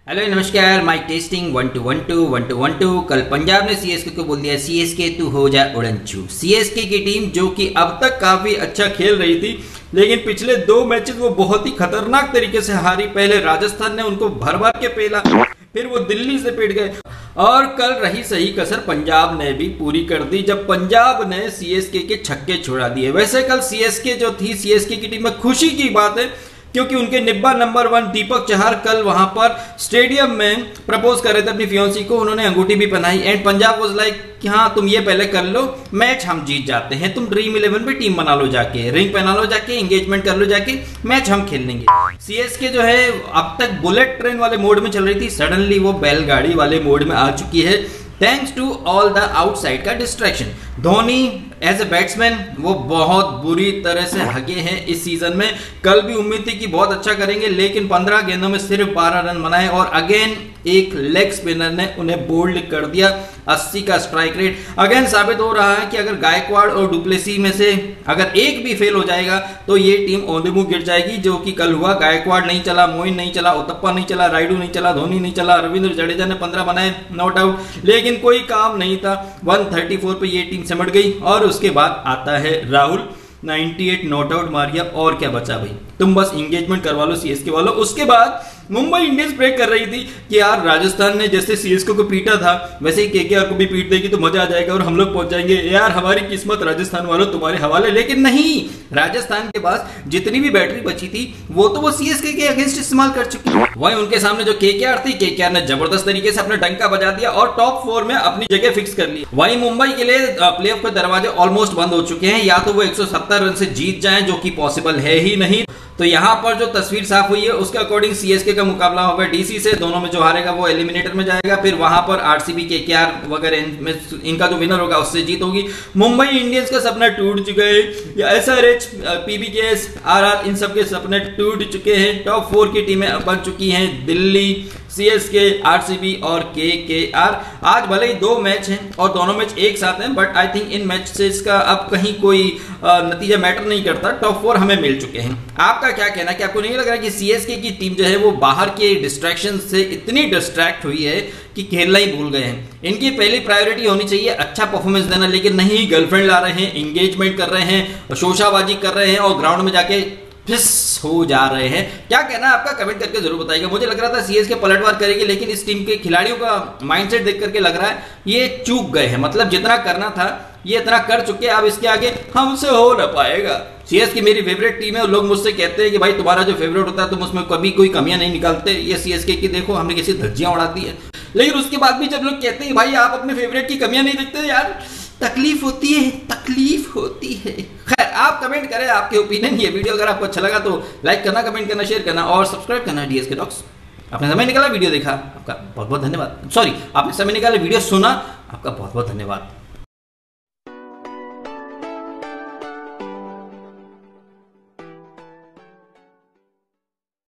Hello नमस्कार, mic testing 1 2 1 2 1 2 1 2। कल पंजाब ने सीएसके को बोल दिया सीएसके तू हो जा उड़नछू। सीएसके की टीम जो कि अब तक काफी अच्छा खेल रही थी, लेकिन पिछले 2 मैचेस वो बहुत ही खतरनाक तरीके से हारी। पहले राजस्थान ने उनको भर भर के पेला, फिर वो दिल्ली से पिट गए और कल रही सही कसर पंजाब ने भी पूरी कर दी जब पंजाब ने सीएसके के छक्के छुड़ा दिए। वैसे कल सीएसके जो थी, सीएसके की टीम में खुशी की बात है क्योंकि उनके निब्बा नंबर 1 दीपक चहर कल वहां पर स्टेडियम में प्रपोज कर रहे थे अपनी फियोंसी को। उन्होंने अंगूठी भी पहनाई एंड पंजाब वाज लाइक कि हाँ तुम ये पहले कर लो, मैच हम जीत जाते हैं, तुम ड्रीम 11 पे टीम बना लो, जाके रिंग पहना लो, जाके एंगेजमेंट कर लो, जाके मैच हम खेल लेंगे। सीएसके जो है अब तक बुलेट ट्रेन वाले मोड में चल रही थी, सडनली वो बैलगाड़ी वाले मोड में आ चुकी है thanks to all the outside का distraction. Dhoni as a batsman वो बहुत बुरी तरह से हगे हैं इस सीजन में। कल भी उम्मीद थी कि बहुत अच्छा करेंगे, लेकिन 15 गेंदों में सिर्फ 12 रन बनाए और अगेन एक लेग स्पिनर ने उन्हें बोल्ड कर दिया। 80 का स्ट्राइक रेट अगेन साबित हो रहा है कि अगर गायकवाड़ और डुप्लेसी में से अगर एक भी फेल हो जाएगा तो ये टीम औंधे मुंह गिर जाएगी, जो कि कल हुआ। गायकवाड़ नहीं चला, मोइन नहीं चला, उतप्पा नहीं चला, राइडू नहीं चला, धोनी नहीं चला, रविंद्र जडेजा ने 15 बनाए नॉट आउट, लेकिन कोई काम नहीं था। 134 पे ये टीम सिमट गई और उसके बाद आता है राहुल 98 नॉट आउट मारिया। और क्या बचा भाई, तुम बस एंगेजमेंट करवा लो सीएसके वालों। उसके बाद मुंबई इंडियंस प्रे कर रही थी कि यार राजस्थान ने जैसे सीएसके को पीटा था वैसे ही केकेआर को भी पीट देगी तो मजा आ जाएगा और हम लोग पहुंच जाएंगे। यार हमारी किस्मत राजस्थान वालों तुम्हारे हवाले। लेकिन नहीं, राजस्थान के पास जितनी भी बैटरी बची थी वो तो वो सीएसके के अगेंस्ट इस्तेमाल कर चुकी है। वही उनके सामने जो केकेआर थी, केकेआर ने जबरदस्त तरीके से अपना डंका बजा दिया और टॉप 4 में अपनी जगह फिक्स कर ली। वही मुंबई के लिए प्लेऑफ के दरवाजे ऑलमोस्ट बंद हो चुके हैं, या तो वो 170 रन से जीत जाएं जो कि पॉसिबल है ही नहीं। तो यहां पर जो तस्वीर साफ हुई है उसके अकॉर्डिंग सीएसके का मुकाबला होगा डीसी से, दोनों में जो हारेगा वो एलिमिनेटर में जाएगा। फिर वहां पर आरसीबी केकेआर वगैरह इनका जो विनर होगा उससे जीत होगी। मुंबई इंडियंस का सपना टूट चुका है, या एसआरएच, पीबीकेएस, आरआर इन सब के सपने टूट चुके हैं। टॉप 4 की टीमें बन चुकी हैं दिल्ली, सीएसके, आरसीबी और केकेआर। आज भले ही 2 मैच हैं और दोनों मैच एक साथ हैं, but I think in matches का अब कहीं कोई नतीजा मैटर नहीं करता। टॉप 4 हमें मिल चुके हैं। आपका क्या कहना है कि आपको नहीं लग रहा कि सीएसके की टीम जो है वो बाहर के डिस्ट्रैक्शन से इतनी डिस्ट्रैक्ट हुई है कि खेलना ही भूल गए हैं? इनकी पहली प्रायोरिटी होनी चाहिए अच्छा परफॉर्मेंस देना, लेकिन नहीं, गर्लफ्रेंड ला रहे हैं, एंगेजमेंट कर रहे हैं, शोशाबाजी कर रहे हैं और ग्राउंड में जाके फिस हो जा रहे हैं। क्या कहना है आपका कमेंट करके जरूर बताइएगा। मुझे लग रहा था सीएसके पलटवार करेगी, लेकिन इस टीम के खिलाड़ियों का माइंडसेट देख करके लग रहा है ये चूक गए हैं। मतलब जितना करना था ये इतना कर चुके, अब इसके आगे हमसे हो न पाएगा। सीएसके मेरी फेवरेट टीम है और लोग मुझसे कहते हैं कि भाई तुम्हारा जो फेवरेट होता है तुम उसमें कभी कोई कमियां नहीं निकालते। ये सीएसके की देखो हमने कैसी धज्जियां उड़ा दी है, लेकिन उसके बाद भी जब लोग कहते हैं भाई आप अपने फेवरेट की कमियां नहीं देखते, यार तकलीफ होती है, तकलीफ होती है। खैर आप कमेंट करें आपके ओपिनियन। ये वीडियो अगर आपको अच्छा लगा तो लाइक करना, कमेंट करना, शेयर करना और सब्सक्राइब करना डीएसके टॉक्स। आपने समय निकाला वीडियो देखा, आपका बहुत बहुत धन्यवाद। सॉरी, आपने समय निकाला वीडियो सुना, आपका बहुत बहुत धन्यवाद।